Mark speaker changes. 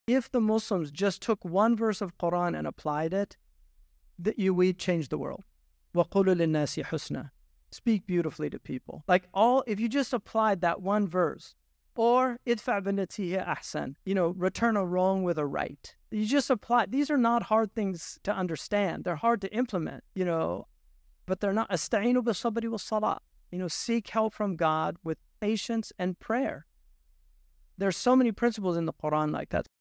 Speaker 1: If the Muslims just took one verse of Qur'an and applied it, we'd change the world. وَقُولُوا لِلنَّاسِ حُسْنًا. Speak beautifully to people. Like if you just applied that one verse, or idfa' billati hiya ahsan, return a wrong with a right. You just apply. These are not hard things to understand. They're hard to implement, but they're not. Asta'inu bis-sabri was-salah. Seek help from God with patience and prayer. There's so many principles in the Quran like that.